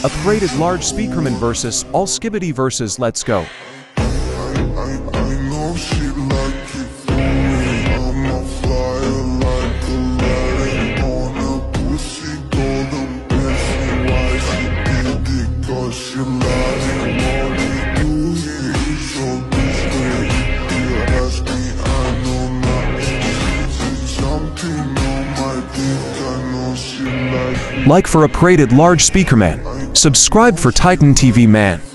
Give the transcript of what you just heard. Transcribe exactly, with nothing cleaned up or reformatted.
A paraded large Speakerman versus all Skibidi versus Let's Go. Like for a paraded large Speakerman. Subscribe for Titan T V Man.